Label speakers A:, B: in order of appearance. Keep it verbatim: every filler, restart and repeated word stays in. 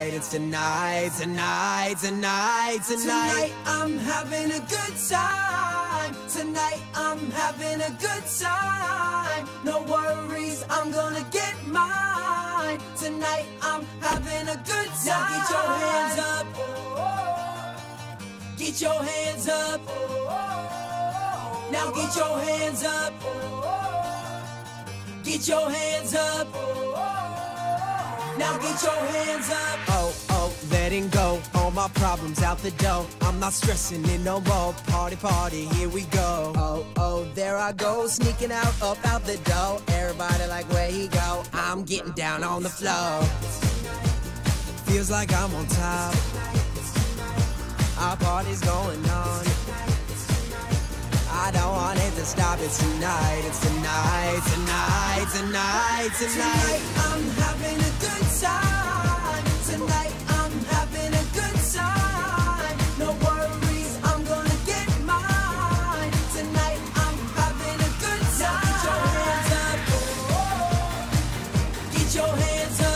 A: It's tonight, tonight, tonight, tonight. Tonight I'm having a good time. Tonight I'm having a good time. No worries, I'm gonna get mine. Tonight I'm having a good time. Now get your hands up. Get your hands up. Now get your hands up. Get your hands up. Now get your hands up. Oh, oh, letting go. All my problems out the door. I'm not stressing it no more. Party, party, here we go. Oh, oh, there I go. Sneaking out, up out the door. Everybody like, where he go? I'm getting down on the floor. Feels like I'm on top. Our party's going on. I don't want it to stop. It's tonight, it's tonight, tonight, tonight, tonight. Tonight I'm having a good time. Tonight I'm having a good time. No worries, I'm gonna get mine. Tonight I'm having a good time. Get your hands up. Get your hands up.